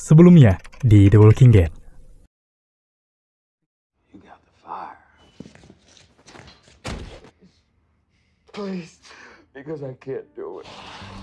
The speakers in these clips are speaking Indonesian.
sebelumnya di The Walking Dead. You got the fire. Please, because I can't do it.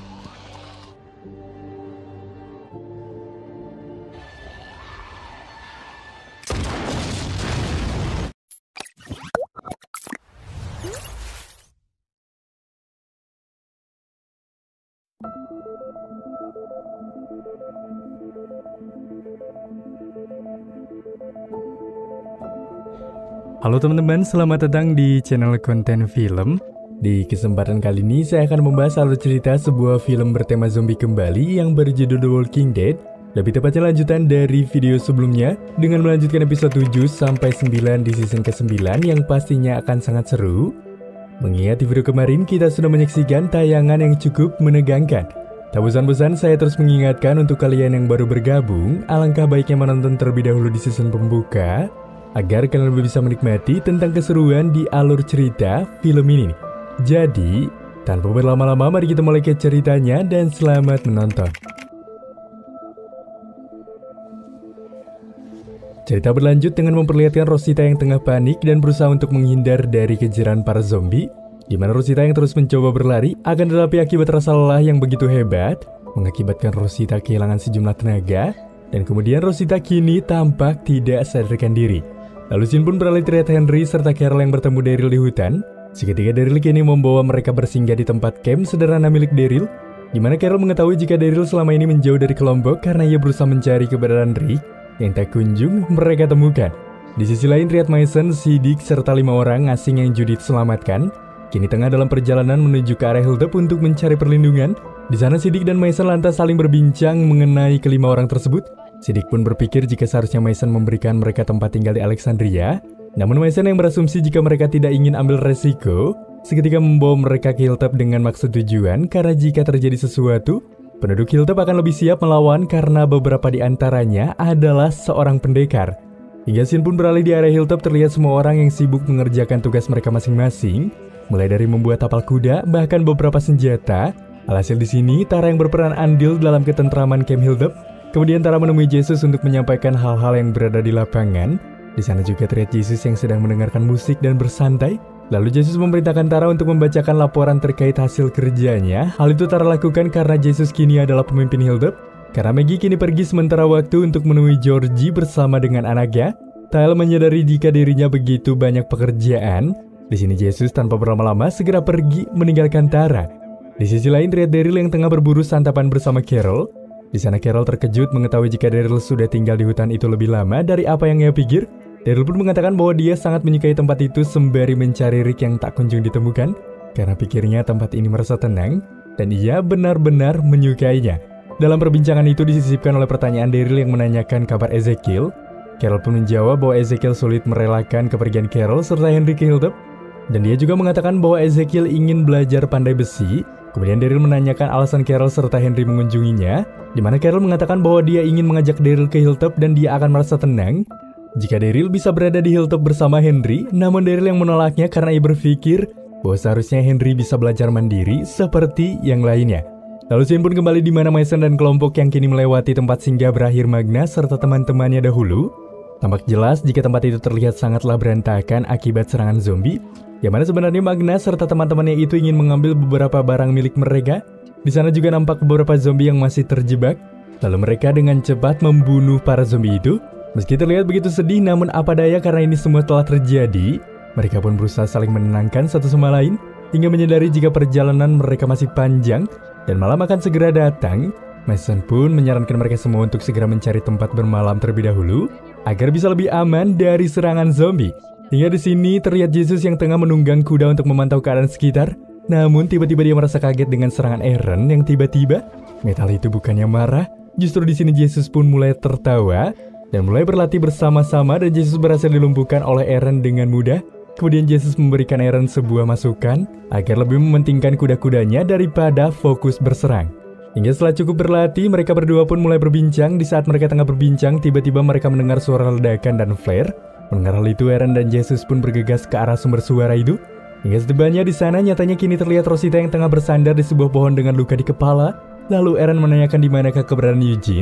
Halo teman-teman, selamat datang di channel konten film. Di kesempatan kali ini saya akan membahas alur cerita sebuah film bertema zombie kembali yang berjudul The Walking Dead. Lebih tepatnya lanjutan dari video sebelumnya dengan melanjutkan episode 7 sampai 9 di season ke-9 yang pastinya akan sangat seru. Mengingat di video kemarin kita sudah menyaksikan tayangan yang cukup menegangkan. Tak bosan-bosan saya terus mengingatkan untuk kalian yang baru bergabung, alangkah baiknya menonton terlebih dahulu di season pembuka agar kalian lebih bisa menikmati tentang keseruan di alur cerita film ini. Jadi, tanpa berlama-lama mari kita mulai ke ceritanya dan selamat menonton. Cerita berlanjut dengan memperlihatkan Rosita yang tengah panik dan berusaha untuk menghindar dari kejaran para zombie, di mana Rosita yang terus mencoba berlari, akan tetapi akibat rasa lelah yang begitu hebat, mengakibatkan Rosita kehilangan sejumlah tenaga, dan kemudian Rosita kini tampak tidak sadarkan diri. Lalu scene pun beralih terlihat Henry serta Carol yang bertemu Daryl di hutan. Seketika Daryl kini membawa mereka bersinggah di tempat camp sederhana milik Daryl, di mana Carol mengetahui jika Daryl selama ini menjauh dari kelompok karena ia berusaha mencari keberadaan Rick yang tak kunjung mereka temukan. Di sisi lain terlihat Mason, Siddiq, serta 5 orang asing yang Judith selamatkan kini tengah dalam perjalanan menuju ke area Hilltop untuk mencari perlindungan. Di sana Siddiq dan Mason lantas saling berbincang mengenai kelima orang tersebut. Siddiq pun berpikir jika seharusnya Mason memberikan mereka tempat tinggal di Alexandria. Namun Mason yang berasumsi jika mereka tidak ingin ambil resiko, seketika membawa mereka ke Hilltop dengan maksud tujuan karena jika terjadi sesuatu, penduduk Hilltop akan lebih siap melawan karena beberapa di antaranya adalah seorang pendekar. Hingga scene pun beralih di area Hilltop terlihat semua orang yang sibuk mengerjakan tugas mereka masing-masing, mulai dari membuat tapal kuda bahkan beberapa senjata. Alhasil di sini Tara yang berperan andil dalam ketentraman Camp Hilltop. Kemudian Tara menemui Jesus untuk menyampaikan hal-hal yang berada di lapangan. Di sana juga terlihat Jesus yang sedang mendengarkan musik dan bersantai. Lalu Jesus memerintahkan Tara untuk membacakan laporan terkait hasil kerjanya. Hal itu Tara lakukan karena Jesus kini adalah pemimpin Hilltop. Karena Maggie kini pergi sementara waktu untuk menemui Georgie bersama dengan anaknya. Tyle menyadari jika dirinya begitu banyak pekerjaan. Di sini Jesus tanpa berlama-lama segera pergi meninggalkan Tara. Di sisi lain terlihat Daryl yang tengah berburu santapan bersama Carol. Di sana Carol terkejut mengetahui jika Daryl sudah tinggal di hutan itu lebih lama dari apa yang ia pikir. Daryl pun mengatakan bahwa dia sangat menyukai tempat itu sembari mencari Rick yang tak kunjung ditemukan, karena pikirnya tempat ini merasa tenang, dan ia benar-benar menyukainya. Dalam perbincangan itu disisipkan oleh pertanyaan Daryl yang menanyakan kabar Ezekiel. Carol pun menjawab bahwa Ezekiel sulit merelakan kepergian Carol serta Henry ke Hilltop, dan dia juga mengatakan bahwa Ezekiel ingin belajar pandai besi. Kemudian Daryl menanyakan alasan Carol serta Henry mengunjunginya, di mana Carol mengatakan bahwa dia ingin mengajak Daryl ke Hilltop dan dia akan merasa tenang jika Daryl bisa berada di Hilltop bersama Henry. Namun Daryl yang menolaknya karena ia berpikir bahwa seharusnya Henry bisa belajar mandiri seperti yang lainnya. Lalu scene pun kembali di mana Mason dan kelompok yang kini melewati tempat singgah berakhir Magna serta teman-temannya dahulu. Tampak jelas jika tempat itu terlihat sangatlah berantakan akibat serangan zombie, yang mana sebenarnya Magna serta teman-temannya itu ingin mengambil beberapa barang milik mereka. Di sana juga nampak beberapa zombie yang masih terjebak. Lalu mereka dengan cepat membunuh para zombie itu. Meski terlihat begitu sedih, namun apa daya karena ini semua telah terjadi. Mereka pun berusaha saling menenangkan satu sama lain, hingga menyadari jika perjalanan mereka masih panjang dan malam akan segera datang. Mason pun menyarankan mereka semua untuk segera mencari tempat bermalam terlebih dahulu, agar bisa lebih aman dari serangan zombie. Hingga di sini terlihat Jesus yang tengah menunggang kuda untuk memantau keadaan sekitar. Namun tiba-tiba dia merasa kaget dengan serangan Aaron yang tiba-tiba. Metal itu bukannya marah, justru di sini Jesus pun mulai tertawa dan mulai berlatih bersama-sama, dan Jesus berhasil dilumpuhkan oleh Aaron dengan mudah. Kemudian Jesus memberikan Aaron sebuah masukan agar lebih mementingkan kuda-kudanya daripada fokus berserang. Hingga setelah cukup berlatih, mereka berdua pun mulai berbincang. Di saat mereka tengah berbincang, tiba-tiba mereka mendengar suara ledakan dan flare. Mendengar hal itu, Aaron dan Jesus pun bergegas ke arah sumber suara itu. Hingga setibanya di sana, nyatanya kini terlihat Rosita yang tengah bersandar di sebuah pohon dengan luka di kepala. Lalu Aaron menanyakan di manakah keberadaan Eugene.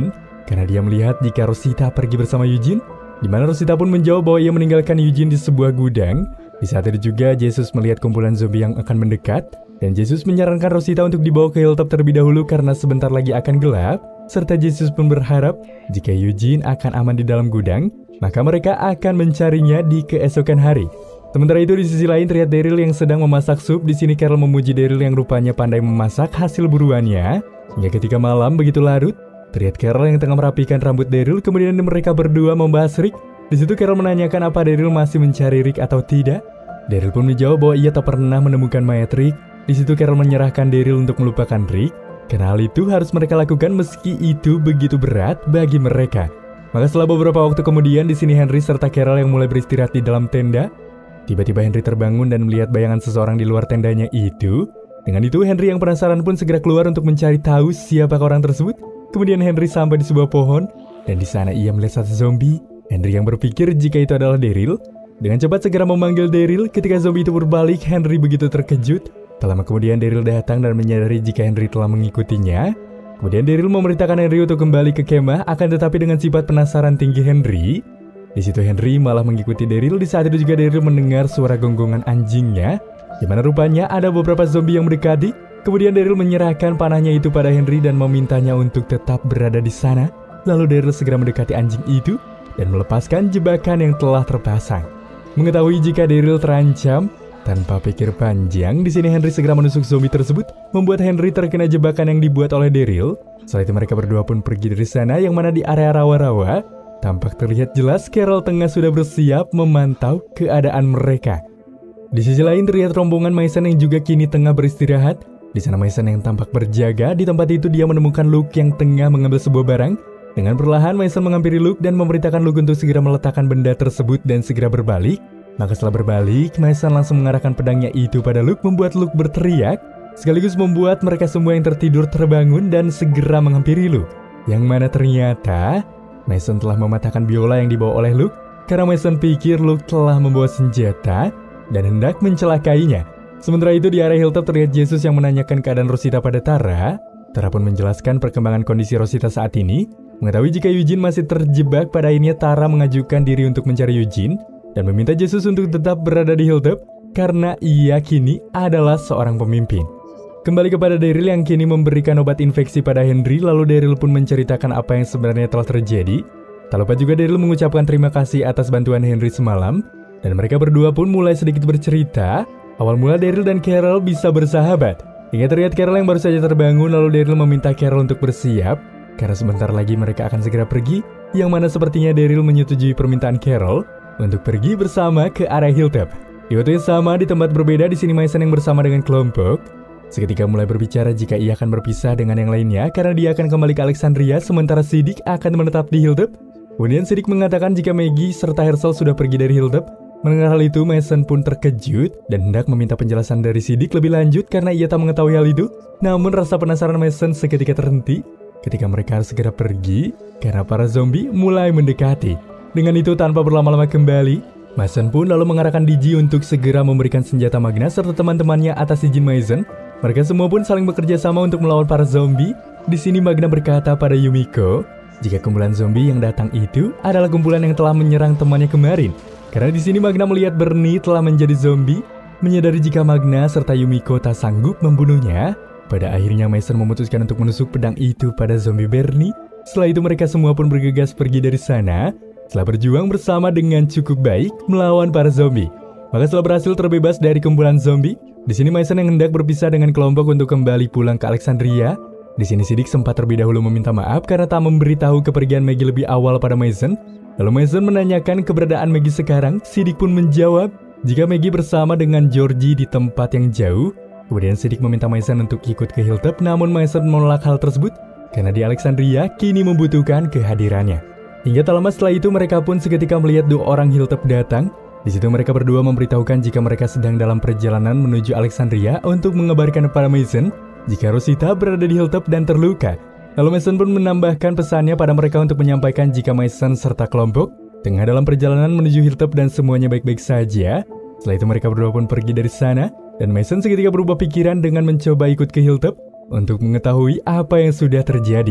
karena dia melihat jika Rosita pergi bersama Eugene, di mana Rosita pun menjawab bahwa ia meninggalkan Eugene di sebuah gudang. Di saat itu juga Jesus melihat kumpulan zombie yang akan mendekat, dan Jesus menyarankan Rosita untuk dibawa ke hilltop terlebih dahulu karena sebentar lagi akan gelap, serta Jesus pun berharap jika Eugene akan aman di dalam gudang, maka mereka akan mencarinya di keesokan hari. Sementara itu di sisi lain terlihat Daryl yang sedang memasak sup. Di sini Carol memuji Daryl yang rupanya pandai memasak hasil buruannya. Hingga ketika malam begitu larut, terlihat Carol yang tengah merapikan rambut Daryl, kemudian mereka berdua membahas Rick. Di situ Carol menanyakan apa Daryl masih mencari Rick atau tidak. Daryl pun menjawab bahwa ia tak pernah menemukan mayat Rick. Di situ Carol menyerahkan Daryl untuk melupakan Rick, karena hal itu harus mereka lakukan meski itu begitu berat bagi mereka. Maka setelah beberapa waktu kemudian, di sini Henry serta Carol yang mulai beristirahat di dalam tenda. Tiba-tiba Henry terbangun dan melihat bayangan seseorang di luar tendanya itu. Dengan itu Henry yang penasaran pun segera keluar untuk mencari tahu siapa orang tersebut. Kemudian Henry sampai di sebuah pohon, dan di sana ia melihat satu zombie. Henry yang berpikir jika itu adalah Daryl, dengan cepat segera memanggil Daryl. Ketika zombie itu berbalik, Henry begitu terkejut. Tak lama kemudian Daryl datang dan menyadari jika Henry telah mengikutinya. Kemudian Daryl memerintahkan Henry untuk kembali ke kemah, akan tetapi dengan sifat penasaran tinggi Henry. Di situ Henry malah mengikuti Daryl. Di saat itu juga Daryl mendengar suara gonggongan anjingnya, di mana rupanya ada beberapa zombie yang mendekati. Kemudian Daryl menyerahkan panahnya itu pada Henry dan memintanya untuk tetap berada di sana. Lalu Daryl segera mendekati anjing itu dan melepaskan jebakan yang telah terpasang. Mengetahui jika Daryl terancam, tanpa pikir panjang, di sini Henry segera menusuk zombie tersebut, membuat Henry terkena jebakan yang dibuat oleh Daryl. Setelah itu mereka berdua pun pergi dari sana, yang mana di area rawa-rawa tampak terlihat jelas Carol tengah sudah bersiap memantau keadaan mereka. Di sisi lain terlihat rombongan Mason yang juga kini tengah beristirahat. Di sana Mason yang tampak berjaga. Di tempat itu dia menemukan Luke yang tengah mengambil sebuah barang. Dengan perlahan Mason menghampiri Luke dan memerintahkan Luke untuk segera meletakkan benda tersebut dan segera berbalik. Maka setelah berbalik, Mason langsung mengarahkan pedangnya itu pada Luke, membuat Luke berteriak, sekaligus membuat mereka semua yang tertidur terbangun dan segera menghampiri Luke. Yang mana ternyata Mason telah mematahkan biola yang dibawa oleh Luke, karena Mason pikir Luke telah membawa senjata dan hendak mencelakainya. Sementara itu di area hilltop terlihat Jesus yang menanyakan keadaan Rosita pada Tara. Tara pun menjelaskan perkembangan kondisi Rosita saat ini. Mengetahui jika Eugene masih terjebak, pada akhirnya Tara mengajukan diri untuk mencari Eugene dan meminta Jesus untuk tetap berada di hilltop karena ia kini adalah seorang pemimpin. Kembali kepada Daryl yang kini memberikan obat infeksi pada Henry, lalu Daryl pun menceritakan apa yang sebenarnya telah terjadi. Tak lupa juga Daryl mengucapkan terima kasih atas bantuan Henry semalam, dan mereka berdua pun mulai sedikit bercerita. Awal mula Daryl dan Carol bisa bersahabat, hingga terlihat Carol yang baru saja terbangun, lalu Daryl meminta Carol untuk bersiap karena sebentar lagi mereka akan segera pergi, yang mana sepertinya Daryl menyetujui permintaan Carol untuk pergi bersama ke area hilltop. Di waktu yang sama, di tempat berbeda, di sini Mason yang bersama dengan kelompok seketika mulai berbicara jika ia akan berpisah dengan yang lainnya karena dia akan kembali ke Alexandria, sementara Siddiq akan menetap di hilltop. Kemudian Siddiq mengatakan jika Maggie serta Herschel sudah pergi dari hilltop. Mendengar hal itu, Mason pun terkejut dan hendak meminta penjelasan dari Siddiq lebih lanjut karena ia tak mengetahui hal itu. Namun rasa penasaran Mason seketika terhenti ketika mereka harus segera pergi karena para zombie mulai mendekati. Dengan itu tanpa berlama-lama kembali, Mason pun lalu mengarahkan Digi untuk segera memberikan senjata Magna serta teman-temannya atas izin Mason. Mereka semua pun saling bekerja sama untuk melawan para zombie. Di sini Magna berkata pada Yumiko jika kumpulan zombie yang datang itu adalah kumpulan yang telah menyerang temannya kemarin. Karena di sini Magna melihat Bernie telah menjadi zombie, menyadari jika Magna serta Yumiko tak sanggup membunuhnya. Pada akhirnya Mason memutuskan untuk menusuk pedang itu pada zombie Bernie. Setelah itu mereka semua pun bergegas pergi dari sana. Setelah berjuang bersama dengan cukup baik melawan para zombie, maka setelah berhasil terbebas dari kumpulan zombie, di sini Mason yang hendak berpisah dengan kelompok untuk kembali pulang ke Alexandria. Di sini Siddiq sempat terlebih dahulu meminta maaf karena tak memberitahu kepergian Maggie lebih awal pada Mason. Lalu Mason menanyakan keberadaan Maggie sekarang. Siddiq pun menjawab jika Maggie bersama dengan Georgie di tempat yang jauh. Kemudian Siddiq meminta Mason untuk ikut ke hilltop, namun Mason menolak hal tersebut karena di Alexandria kini membutuhkan kehadirannya. Hingga tak lama setelah itu mereka pun seketika melihat 2 orang hilltop datang. Di situ mereka berdua memberitahukan jika mereka sedang dalam perjalanan menuju Alexandria untuk mengabarkan kepada Mason jika Rosita berada di hilltop dan terluka. Lalu Mason pun menambahkan pesannya pada mereka untuk menyampaikan jika Mason serta kelompok tengah dalam perjalanan menuju hilltop dan semuanya baik-baik saja. Setelah itu mereka berdua pun pergi dari sana dan Mason seketika berubah pikiran dengan mencoba ikut ke hilltop untuk mengetahui apa yang sudah terjadi.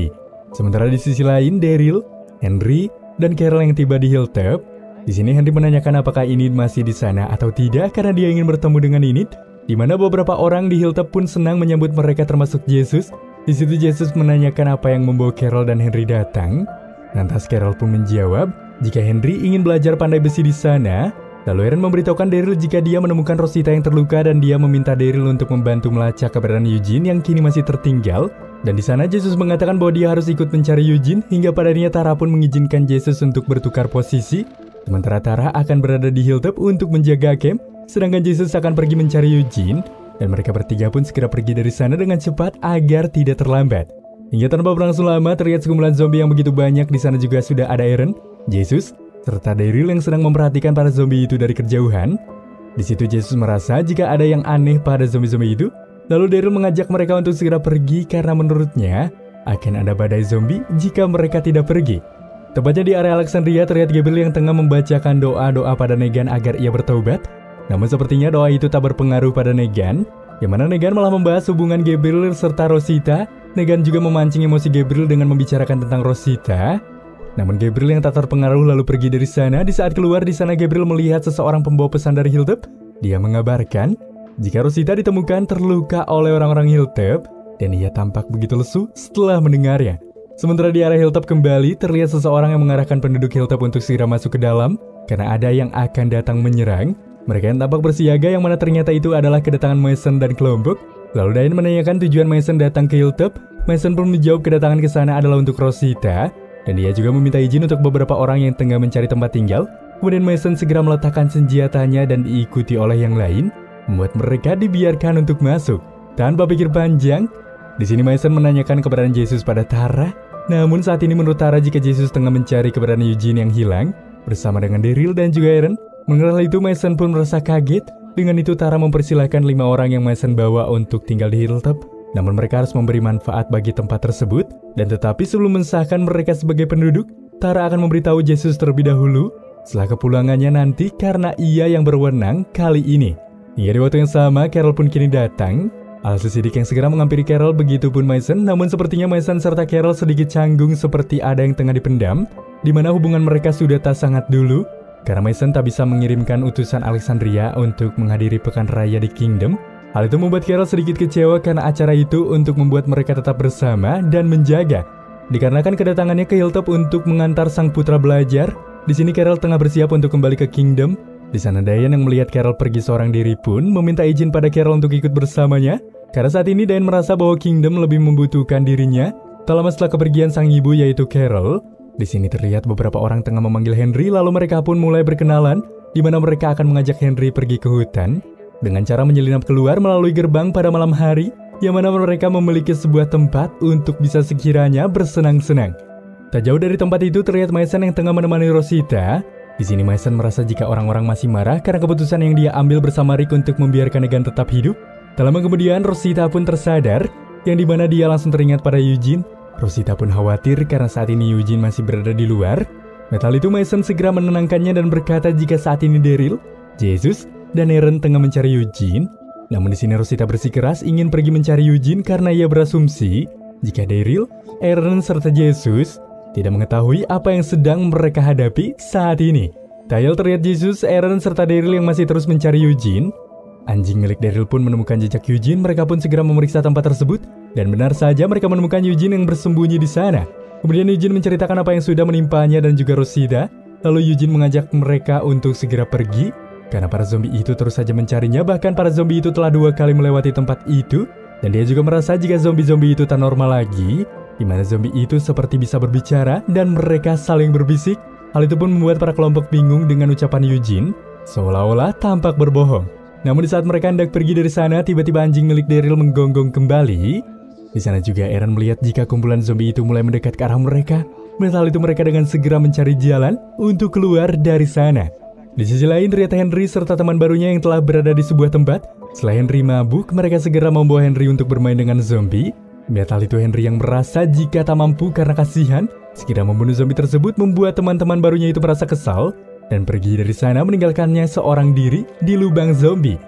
Sementara di sisi lain, Daryl, Henry, dan Carol yang tiba di Hilltop. Di sini Henry menanyakan apakah Enid masih di sana atau tidak karena dia ingin bertemu dengan Enid, di mana beberapa orang di Hilltop pun senang menyambut mereka termasuk Jesus. Di situ Jesus menanyakan apa yang membawa Carol dan Henry datang. Lantas Carol pun menjawab jika Henry ingin belajar pandai besi di sana. Lalu Aaron memberitahukan Daryl jika dia menemukan Rosita yang terluka dan dia meminta Daryl untuk membantu melacak keberadaan Eugene yang kini masih tertinggal. Dan di sana Jesus mengatakan bahwa dia harus ikut mencari Eugene hingga pada akhirnya Tara pun mengizinkan Jesus untuk bertukar posisi. Sementara Tara akan berada di Hilltop untuk menjaga camp, sedangkan Jesus akan pergi mencari Eugene. Dan mereka bertiga pun segera pergi dari sana dengan cepat agar tidak terlambat. Hingga tanpa berlangsung lama terlihat sekumpulan zombie yang begitu banyak. Di sana juga sudah ada Aaron, Jesus, serta Daryl yang sedang memperhatikan para zombie itu dari kejauhan. Di situ Jesus merasa jika ada yang aneh pada zombie-zombie itu. Lalu Daryl mengajak mereka untuk segera pergi karena menurutnya akan ada badai zombie jika mereka tidak pergi. Tepatnya di area Alexandria terlihat Gabriel yang tengah membacakan doa-doa pada Negan agar ia bertaubat. Namun sepertinya doa itu tak berpengaruh pada Negan, yang mana Negan malah membahas hubungan Gabriel serta Rosita. Negan juga memancing emosi Gabriel dengan membicarakan tentang Rosita. Namun Gabriel yang tak terpengaruh lalu pergi dari sana. Di saat keluar di sana Gabriel melihat seseorang pembawa pesan dari Hilltop. Dia mengabarkan jika Rosita ditemukan terluka oleh orang-orang Hilltop dan ia tampak begitu lesu setelah mendengarnya. Sementara di area Hilltop kembali terlihat seseorang yang mengarahkan penduduk Hilltop untuk segera masuk ke dalam karena ada yang akan datang menyerang. Mereka yang tampak bersiaga yang mana ternyata itu adalah kedatangan Mason dan kelompok. Lalu Diane menanyakan tujuan Mason datang ke Hilltop. Mason pun menjawab kedatangan ke sana adalah untuk Rosita dan dia juga meminta izin untuk beberapa orang yang tengah mencari tempat tinggal. Kemudian Mason segera meletakkan senjatanya dan diikuti oleh yang lain, membuat mereka dibiarkan untuk masuk. Tanpa pikir panjang, di sini Mason menanyakan keberadaan Jesus pada Tara. Namun saat ini menurut Tara jika Jesus tengah mencari keberadaan Eugene yang hilang bersama dengan Daryl dan juga Aaron. Mengenal itu Mason pun merasa kaget. Dengan itu Tara mempersilahkan 5 orang yang Mason bawa untuk tinggal di Hilltop. Namun mereka harus memberi manfaat bagi tempat tersebut. Dan tetapi sebelum mensahkan mereka sebagai penduduk, Tara akan memberitahu Jesus terlebih dahulu setelah kepulangannya nanti karena ia yang berwenang kali ini. Hingga di waktu yang sama, Carol pun kini datang. Alhasil sidik yang segera menghampiri Carol, begitupun Mason. Namun sepertinya Mason serta Carol sedikit canggung seperti ada yang tengah dipendam, di mana hubungan mereka sudah tak sangat dulu. Karena Mason tak bisa mengirimkan utusan Alexandria untuk menghadiri pekan raya di Kingdom. Hal itu membuat Carol sedikit kecewa karena acara itu untuk membuat mereka tetap bersama dan menjaga. Dikarenakan kedatangannya ke Hilltop untuk mengantar sang putra belajar, di sini Carol tengah bersiap untuk kembali ke Kingdom. Di sana Diane yang melihat Carol pergi seorang diri pun meminta izin pada Carol untuk ikut bersamanya. Karena saat ini Diane merasa bahwa Kingdom lebih membutuhkan dirinya. Tak lama setelah kepergian sang ibu yaitu Carol, di sini terlihat beberapa orang tengah memanggil Henry, lalu mereka pun mulai berkenalan, di mana mereka akan mengajak Henry pergi ke hutan dengan cara menyelinap keluar melalui gerbang pada malam hari, yang mana mereka memiliki sebuah tempat untuk bisa sekiranya bersenang-senang. Tak jauh dari tempat itu terlihat Mason yang tengah menemani Rosita. Di sini Mason merasa jika orang-orang masih marah karena keputusan yang dia ambil bersama Rick untuk membiarkan Negan tetap hidup. Tak lama kemudian Rosita pun tersadar, yang dimana dia langsung teringat pada Eugene. Rosita pun khawatir karena saat ini Eugene masih berada di luar. Metal itu Mason segera menenangkannya dan berkata jika saat ini Daryl, Jesus, dan Aaron tengah mencari Eugene. Namun di sini Rosita bersikeras ingin pergi mencari Eugene karena ia berasumsi jika Daryl, Aaron, serta Jesus tidak mengetahui apa yang sedang mereka hadapi saat ini. Tayal terlihat Jesus, Aaron, serta Daryl yang masih terus mencari Eugene. Anjing milik Daryl pun menemukan jejak Eugene, mereka pun segera memeriksa tempat tersebut. Dan benar saja mereka menemukan Eugene yang bersembunyi di sana. Kemudian Eugene menceritakan apa yang sudah menimpanya dan juga Rosita. Lalu Eugene mengajak mereka untuk segera pergi. Karena para zombie itu terus saja mencarinya, bahkan para zombie itu telah 2 kali melewati tempat itu. Dan dia juga merasa jika zombie-zombie itu tak normal lagi, di mana zombie itu seperti bisa berbicara dan mereka saling berbisik. Hal itu pun membuat para kelompok bingung dengan ucapan Eugene, seolah-olah tampak berbohong. Namun di saat mereka hendak pergi dari sana, tiba-tiba anjing milik Daryl menggonggong kembali. Di sana juga Aaron melihat jika kumpulan zombie itu mulai mendekat ke arah mereka. Melihat itu mereka dengan segera mencari jalan untuk keluar dari sana. Di sisi lain ternyata Henry serta teman barunya yang telah berada di sebuah tempat. Setelah Henry mabuk, mereka segera membawa Henry untuk bermain dengan zombie. Melihat itu Henry yang merasa jika tak mampu karena kasihan, segera membunuh zombie tersebut membuat teman-teman barunya itu merasa kesal dan pergi dari sana meninggalkannya seorang diri di lubang zombie.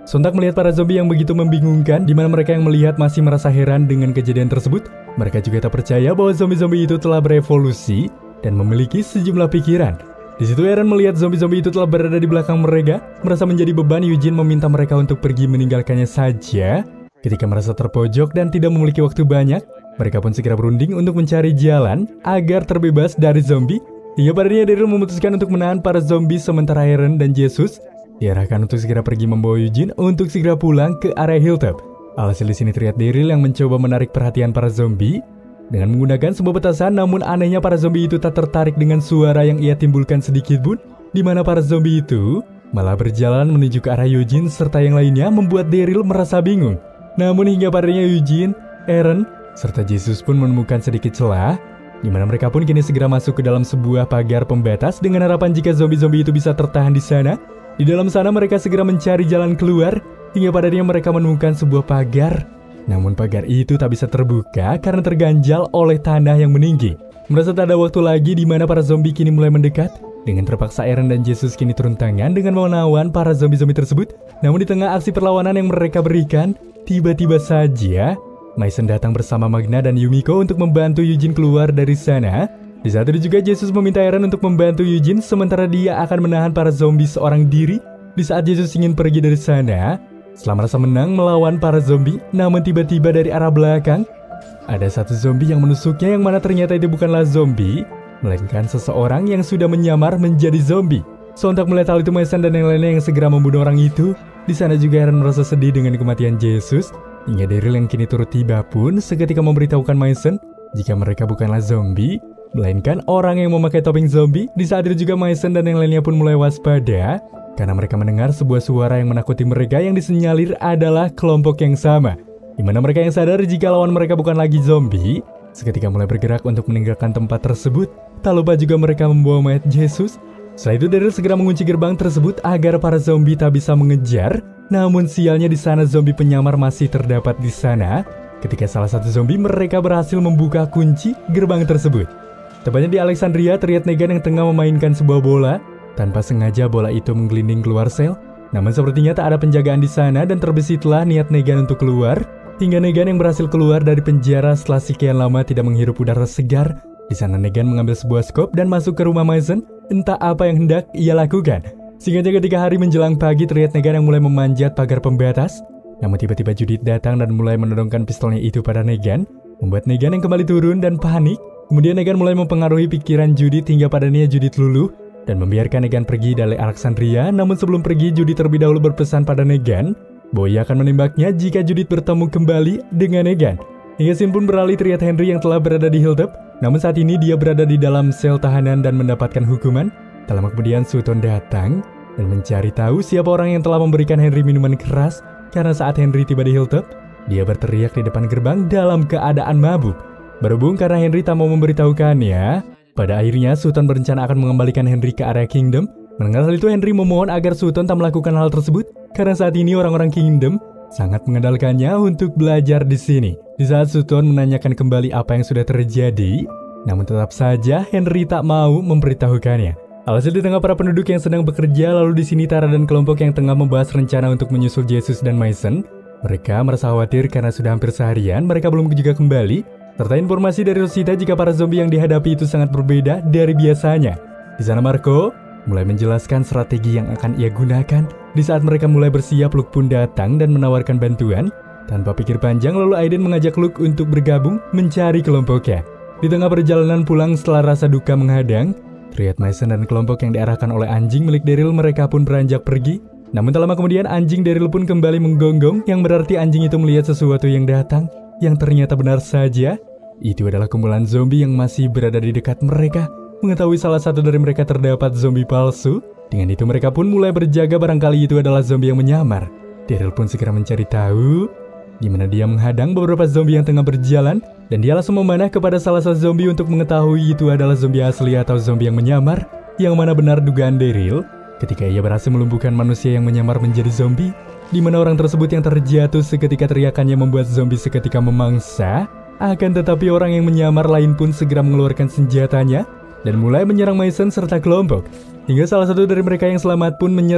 Sontak melihat para zombie yang begitu membingungkan, di mana mereka yang melihat masih merasa heran dengan kejadian tersebut. Mereka juga tak percaya bahwa zombie-zombie itu telah berevolusi dan memiliki sejumlah pikiran. Di situ Aaron melihat zombie-zombie itu telah berada di belakang mereka, merasa menjadi beban. Eugene meminta mereka untuk pergi meninggalkannya saja. Ketika merasa terpojok dan tidak memiliki waktu banyak, mereka pun segera berunding untuk mencari jalan agar terbebas dari zombie. Hingga padanya Daryl memutuskan untuk menahan para zombie sementara Aaron dan Jesus diarahkan untuk segera pergi membawa Eugene untuk segera pulang ke area Hilltop. Alhasil di sini terlihat Daryl yang mencoba menarik perhatian para zombie dengan menggunakan sebuah petasan, namun anehnya para zombie itu tak tertarik dengan suara yang ia timbulkan sedikit pun, di mana para zombie itu malah berjalan menuju ke arah Eugene serta yang lainnya, membuat Daryl merasa bingung. Namun hingga padanya Eugene, Aaron, serta Jesus pun menemukan sedikit celah, di mana mereka pun kini segera masuk ke dalam sebuah pagar pembatas dengan harapan jika zombie-zombie itu bisa tertahan di sana. Di dalam sana mereka segera mencari jalan keluar, hingga padanya mereka menemukan sebuah pagar. Namun pagar itu tak bisa terbuka karena terganjal oleh tanah yang meninggi. Merasa tak ada waktu lagi, di mana para zombie kini mulai mendekat. Dengan terpaksa Aaron dan Jesus kini turun tangan dengan melawan para zombie-zombie tersebut. Namun di tengah aksi perlawanan yang mereka berikan, tiba-tiba saja Mason datang bersama Magna dan Yumiko untuk membantu Eugene keluar dari sana. Di saat itu juga Jesus meminta Aaron untuk membantu Eugene, sementara dia akan menahan para zombie seorang diri. Di saat Jesus ingin pergi dari sana, setelah merasa menang melawan para zombie, namun tiba-tiba dari arah belakang ada satu zombie yang menusuknya, yang mana ternyata itu bukanlah zombie, melainkan seseorang yang sudah menyamar menjadi zombie. Sontak melihat hal itu, Mason dan yang lainnya yang segera membunuh orang itu. Di sana juga Aaron merasa sedih dengan kematian Jesus, hingga Daryl yang kini turut tiba pun seketika memberitahukan Mason jika mereka bukanlah zombie, melainkan orang yang memakai topeng zombie. Di saat itu juga Mason dan yang lainnya pun mulai waspada karena mereka mendengar sebuah suara yang menakuti mereka yang disenyalir adalah kelompok yang sama, di mana mereka yang sadar jika lawan mereka bukan lagi zombie, seketika mulai bergerak untuk meninggalkan tempat tersebut. Tak lupa juga mereka membawa mayat Jesus. Setelah itu Daryl segera mengunci gerbang tersebut agar para zombie tak bisa mengejar. Namun sialnya di sana zombie penyamar masih terdapat di sana. Ketika salah satu zombie mereka berhasil membuka kunci gerbang tersebut. Tepatnya di Alexandria terlihat Negan yang tengah memainkan sebuah bola. Tanpa sengaja bola itu menggelinding keluar sel. Namun sepertinya tak ada penjagaan di sana dan terbesitlah niat Negan untuk keluar. Hingga Negan yang berhasil keluar dari penjara setelah sekian lama tidak menghirup udara segar. Di sana Negan mengambil sebuah skop dan masuk ke rumah Mason. Entah apa yang hendak ia lakukan. Singkatnya ketika hari menjelang pagi terlihat Negan yang mulai memanjat pagar pembatas. Namun tiba-tiba Judith datang dan mulai menodongkan pistolnya itu pada Negan, membuat Negan yang kembali turun dan panik. Kemudian Negan mulai mempengaruhi pikiran Judith hingga padanya Judith luluh dan membiarkan Negan pergi dari Alexandria. Namun sebelum pergi, Judith terlebih dahulu berpesan pada Negan bahwa ia akan menembaknya jika Judith bertemu kembali dengan Negan. Hingga scene pun beralih, terlihat Henry yang telah berada di Hilltop. Namun saat ini dia berada di dalam sel tahanan dan mendapatkan hukuman. Tak lama kemudian Sutton datang dan mencari tahu siapa orang yang telah memberikan Henry minuman keras. Karena saat Henry tiba di Hilltop, dia berteriak di depan gerbang dalam keadaan mabuk. Berhubung karena Henry tak mau memberitahukannya, pada akhirnya Sutton berencana akan mengembalikan Henry ke area Kingdom. Mendengar hal itu, Henry memohon agar Sutton tak melakukan hal tersebut karena saat ini orang-orang Kingdom sangat mengandalkannya untuk belajar di sini. Di saat Sutton menanyakan kembali apa yang sudah terjadi, namun tetap saja Henry tak mau memberitahukannya. Alhasil di tengah para penduduk yang sedang bekerja, lalu di sini Tara dan kelompok yang tengah membahas rencana untuk menyusul Jesus dan Mason. Mereka merasa khawatir karena sudah hampir seharian mereka belum juga kembali, serta informasi dari Rosita jika para zombie yang dihadapi itu sangat berbeda dari biasanya. Di sana Marco mulai menjelaskan strategi yang akan ia gunakan. Di saat mereka mulai bersiap, Luke pun datang dan menawarkan bantuan. Tanpa pikir panjang, lalu Aiden mengajak Luke untuk bergabung mencari kelompoknya. Di tengah perjalanan pulang setelah rasa duka menghadang, terlihat Mason dan kelompok yang diarahkan oleh anjing milik Daryl mereka pun beranjak pergi. Namun tak lama kemudian anjing Daryl pun kembali menggonggong, yang berarti anjing itu melihat sesuatu yang datang, yang ternyata benar saja. Itu adalah kumpulan zombie yang masih berada di dekat mereka. Mengetahui salah satu dari mereka terdapat zombie palsu, dengan itu mereka pun mulai berjaga barangkali itu adalah zombie yang menyamar. Daryl pun segera mencari tahu di mana dia menghadang beberapa zombie yang tengah berjalan, dan dia langsung memanah kepada salah satu zombie untuk mengetahui itu adalah zombie asli atau zombie yang menyamar, yang mana benar dugaan Daryl ketika ia berhasil melumpuhkan manusia yang menyamar menjadi zombie, di mana orang tersebut yang terjatuh seketika teriakannya membuat zombie seketika memangsa. Akan tetapi orang yang menyamar lain pun segera mengeluarkan senjatanya dan mulai menyerang Mason serta kelompok. Hingga salah satu dari mereka yang selamat pun menyerah,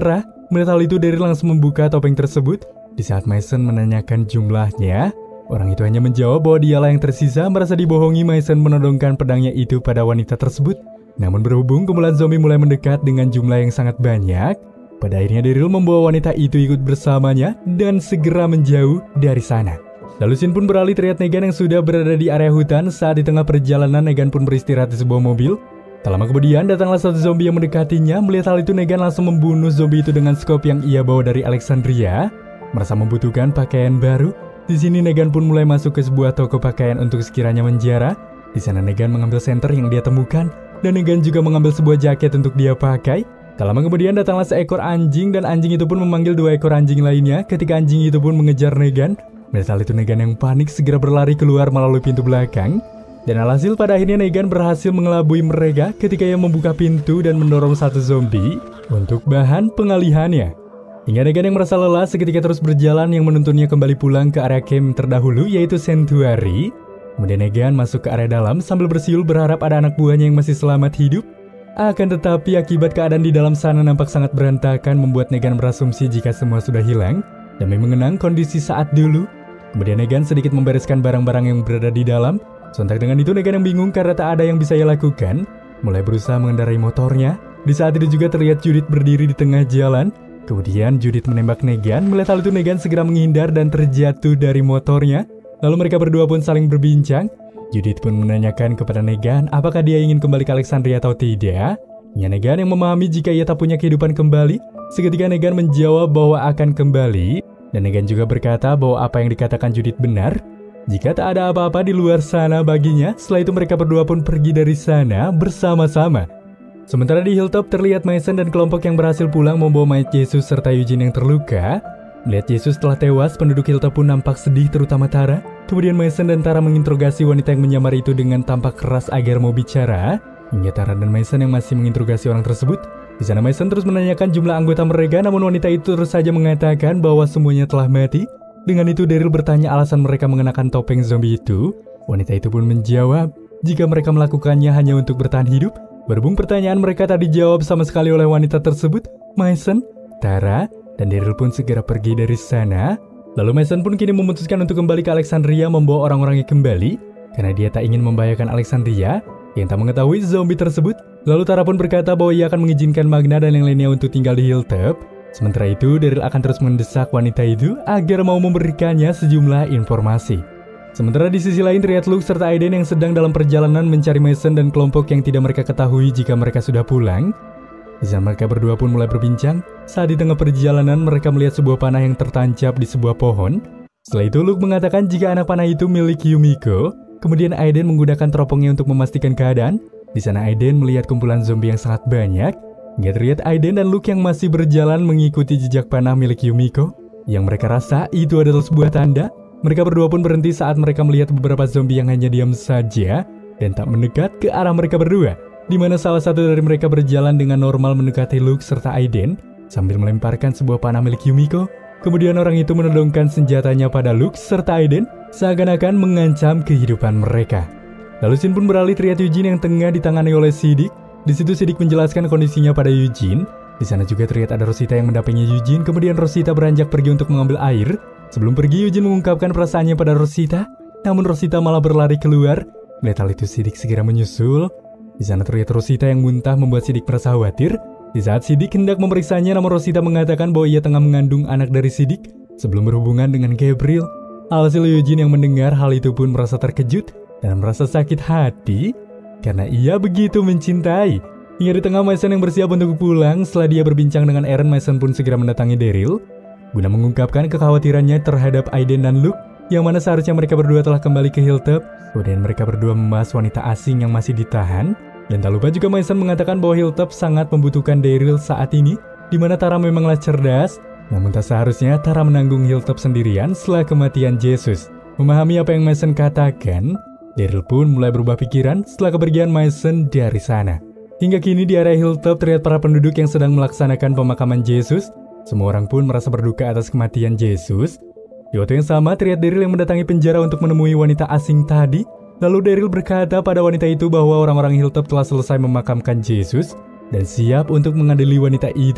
Melihat hal itu, Daryl langsung membuka topeng tersebut. Di saat Mason menanyakan jumlahnya, orang itu hanya menjawab bahwa dialah yang tersisa. Merasa dibohongi, Mason menodongkan pedangnya itu pada wanita tersebut. Namun berhubung kumpulan zombie mulai mendekat dengan jumlah yang sangat banyak, pada akhirnya Daryl membawa wanita itu ikut bersamanya dan segera menjauh dari sana. Lalu Shin pun beralih terlihat Negan yang sudah berada di area hutan. Saat di tengah perjalanan, Negan pun beristirahat di sebuah mobil. Tak lama kemudian, datanglah satu zombie yang mendekatinya. Melihat hal itu, Negan langsung membunuh zombie itu dengan skop yang ia bawa dari Alexandria. Merasa membutuhkan pakaian baru, di sini Negan pun mulai masuk ke sebuah toko pakaian untuk sekiranya menjara. Di sana Negan mengambil senter yang dia temukan, dan Negan juga mengambil sebuah jaket untuk dia pakai. Tak lama kemudian datanglah seekor anjing, dan anjing itu pun memanggil 2 ekor anjing lainnya. Ketika anjing itu pun mengejar Negan, melihat hal itu Negan yang panik segera berlari keluar melalui pintu belakang. Dan alhasil pada akhirnya Negan berhasil mengelabui mereka ketika ia membuka pintu dan mendorong satu zombie untuk bahan pengalihannya. Hingga Negan yang merasa lelah seketika terus berjalan yang menuntunnya kembali pulang ke area camp terdahulu, yaitu Sanctuary. Kemudian Negan masuk ke area dalam sambil bersiul berharap ada anak buahnya yang masih selamat hidup. Akan tetapi akibat keadaan di dalam sana nampak sangat berantakan membuat Negan berasumsi jika semua sudah hilang demi mengenang kondisi saat dulu. Kemudian Negan sedikit membereskan barang-barang yang berada di dalam. Sontak dengan itu Negan yang bingung karena tak ada yang bisa ia lakukan, mulai berusaha mengendarai motornya. Di saat itu juga terlihat Judith berdiri di tengah jalan. Kemudian Judith menembak Negan. Melihat hal itu Negan segera menghindar dan terjatuh dari motornya. Lalu mereka berdua pun saling berbincang. Judith pun menanyakan kepada Negan apakah dia ingin kembali ke Alexandria atau tidak. Negan yang memahami jika ia tak punya kehidupan kembali. Seketika Negan menjawab bahwa akan kembali. Dan Negan juga berkata bahwa apa yang dikatakan Judith benar. Jika tak ada apa-apa di luar sana baginya. Setelah itu mereka berdua pun pergi dari sana bersama-sama. Sementara di hilltop terlihat Mason dan kelompok yang berhasil pulang membawa mayat Yesus serta Eugene yang terluka. Melihat Yesus telah tewas, penduduk hilltop pun nampak sedih, terutama Tara. Kemudian Mason dan Tara menginterogasi wanita yang menyamar itu dengan tampak keras agar mau bicara. Hingga Tara dan Mason yang masih menginterogasi orang tersebut. Di sana Mason terus menanyakan jumlah anggota mereka, namun wanita itu terus saja mengatakan bahwa semuanya telah mati. Dengan itu Daryl bertanya alasan mereka mengenakan topeng zombie itu. Wanita itu pun menjawab jika mereka melakukannya hanya untuk bertahan hidup. Berhubung pertanyaan mereka tak dijawab sama sekali oleh wanita tersebut, Mason, Tara, dan Daryl pun segera pergi dari sana. Lalu Mason pun kini memutuskan untuk kembali ke Alexandria membawa orang-orangnya kembali, karena dia tak ingin membahayakan Alexandria yang tak mengetahui zombie tersebut. Lalu Tara pun berkata bahwa ia akan mengizinkan Magna dan yang lainnya untuk tinggal di hilltop. Sementara itu, Daryl akan terus mendesak wanita itu agar mau memberikannya sejumlah informasi. Sementara di sisi lain terlihat Luke serta Aiden yang sedang dalam perjalanan mencari Mason dan kelompok yang tidak mereka ketahui jika mereka sudah pulang. Di sana mereka berdua pun mulai berbincang. Saat di tengah perjalanan mereka melihat sebuah panah yang tertancap di sebuah pohon. Setelah itu Luke mengatakan jika anak panah itu milik Yumiko. Kemudian Aiden menggunakan teropongnya untuk memastikan keadaan. Di sana Aiden melihat kumpulan zombie yang sangat banyak. Hingga terlihat Aiden dan Luke yang masih berjalan mengikuti jejak panah milik Yumiko. Yang mereka rasa itu adalah sebuah tanda. Mereka berdua pun berhenti saat mereka melihat beberapa zombie yang hanya diam saja dan tak mendekat ke arah mereka berdua. Di mana salah satu dari mereka berjalan dengan normal mendekati Luke serta Aiden sambil melemparkan sebuah panah milik Yumiko. Kemudian orang itu menodongkan senjatanya pada Luke serta Aiden seakan-akan mengancam kehidupan mereka. Lalu Shin pun beralih terlihat Eugene yang tengah ditangani oleh Siddiq. Di situ Siddiq menjelaskan kondisinya pada Eugene. Di sana juga terlihat ada Rosita yang mendampingi Eugene. Kemudian Rosita beranjak pergi untuk mengambil air. Sebelum pergi, Eugene mengungkapkan perasaannya pada Rosita. Namun Rosita malah berlari keluar. Melihat hal itu, Siddiq segera menyusul. Di sana terlihat Rosita yang muntah membuat Siddiq merasa khawatir. Di saat Siddiq hendak memeriksanya, namun Rosita mengatakan bahwa ia tengah mengandung anak dari Siddiq sebelum berhubungan dengan Gabriel. Alhasil Eugene yang mendengar hal itu pun merasa terkejut dan merasa sakit hati karena ia begitu mencintai. Hingga di tengah Mason yang bersiap untuk pulang, setelah dia berbincang dengan Aaron, Mason pun segera mendatangi Daryl guna mengungkapkan kekhawatirannya terhadap Aiden dan Luke, yang mana seharusnya mereka berdua telah kembali ke hilltop. Kemudian mereka berdua membahas wanita asing yang masih ditahan. Dan tak lupa juga Mason mengatakan bahwa hilltop sangat membutuhkan Daryl saat ini, di mana Tara memanglah cerdas, namun tak seharusnya Tara menanggung hilltop sendirian setelah kematian Yesus. Memahami apa yang Mason katakan, Daryl pun mulai berubah pikiran setelah kepergian Mason dari sana. Hingga kini di area hilltop terlihat para penduduk yang sedang melaksanakan pemakaman Yesus. Semua orang pun merasa berduka atas kematian Yesus. Di waktu yang sama terlihat Daryl yang mendatangi penjara untuk menemui wanita asing tadi. Lalu Daryl berkata pada wanita itu bahwa orang-orang hilltop telah selesai memakamkan Yesus dan siap untuk mengadili wanita itu.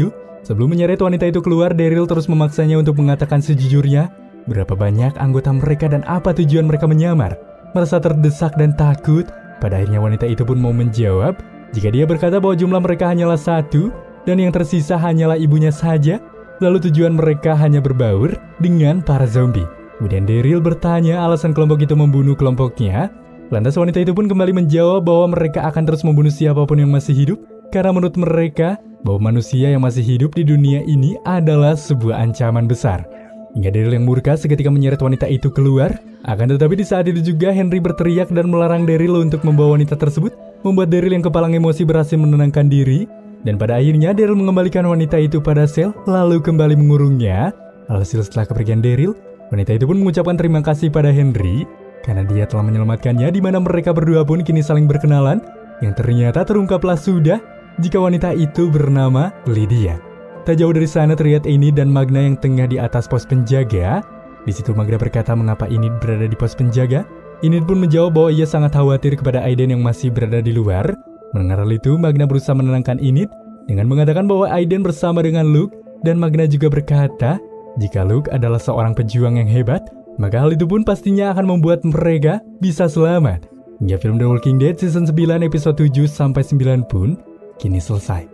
Sebelum menyeret wanita itu keluar, Daryl terus memaksanya untuk mengatakan sejujurnya berapa banyak anggota mereka dan apa tujuan mereka menyamar. Merasa terdesak dan takut, pada akhirnya wanita itu pun mau menjawab jika dia berkata bahwa jumlah mereka hanyalah 1 dan yang tersisa hanyalah ibunya saja. Lalu tujuan mereka hanya berbaur dengan para zombie. Kemudian Daryl bertanya alasan kelompok itu membunuh kelompoknya. Lantas wanita itu pun kembali menjawab bahwa mereka akan terus membunuh siapapun yang masih hidup karena menurut mereka bahwa manusia yang masih hidup di dunia ini adalah sebuah ancaman besar. Hingga Daryl yang murka seketika menyeret wanita itu keluar. Akan tetapi di saat itu juga Henry berteriak dan melarang Daryl untuk membawa wanita tersebut, membuat Daryl yang kepalang emosi berhasil menenangkan diri. Dan pada akhirnya Daryl mengembalikan wanita itu pada sel lalu kembali mengurungnya. Alhasil setelah kepergian Daryl, wanita itu pun mengucapkan terima kasih pada Henry karena dia telah menyelamatkannya, di mana mereka berdua pun kini saling berkenalan yang ternyata terungkaplah sudah jika wanita itu bernama Lydia. Tak jauh dari sana terlihat Enid dan Magna yang tengah di atas pos penjaga. Di situ Magna berkata mengapa Enid berada di pos penjaga. Enid pun menjawab bahwa ia sangat khawatir kepada Aiden yang masih berada di luar. Mendengar hal itu, Magna berusaha menenangkan Enid dengan mengatakan bahwa Aiden bersama dengan Luke, dan Magna juga berkata jika Luke adalah seorang pejuang yang hebat, maka hal itu pun pastinya akan membuat mereka bisa selamat. Hingga film The Walking Dead season 9 episode 7-9 pun kini selesai.